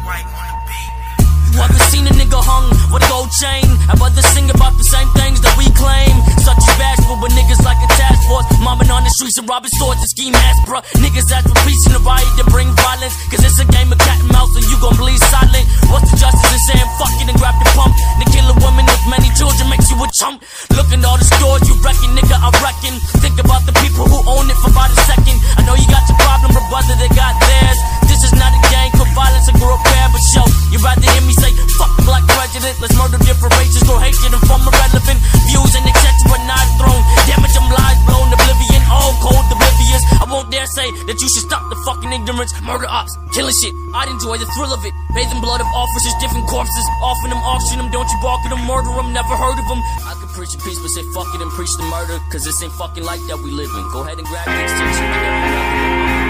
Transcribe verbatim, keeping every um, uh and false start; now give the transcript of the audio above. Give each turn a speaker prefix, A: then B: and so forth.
A: White on the beat.
B: You ever seen a nigga hung with a gold chain? I'd rather sing about the same things that we claim. Such as bashful, but niggas like a task force, mobbing on the streets and robbing stores and ski masks, bruh. Niggas ask for peace in the riot to bring violence, cause it's a game of cat and mouse and you gon' bleed silent. What's the justice in saying fuck it and grab the pump? To kill a woman with many children makes you a chump. Look at all the stores you reckon, nigga, I reckon. Think about the people who own it for about a second. I know you got your problem, but brother, they got theirs. This is not a gang for violence and grow repair, but show you rather hear me say fuck black prejudice. Let's murder different races, grow hatred and form irrelevant views and et cetera. Not thrown damage, them lies blown oblivion, all cold oblivious. I won't dare say that you should stop the fucking ignorance. Murder ops, killing shit, I'd enjoy the thrill of it. Bathing blood of officers, different corpses, offering them, auction them. Don't you balk at them, murder them, never heard of them. I could preach a peace, but say fuck it and preach the murder, cause this ain't fucking like that we live in. Go ahead and grab the extension,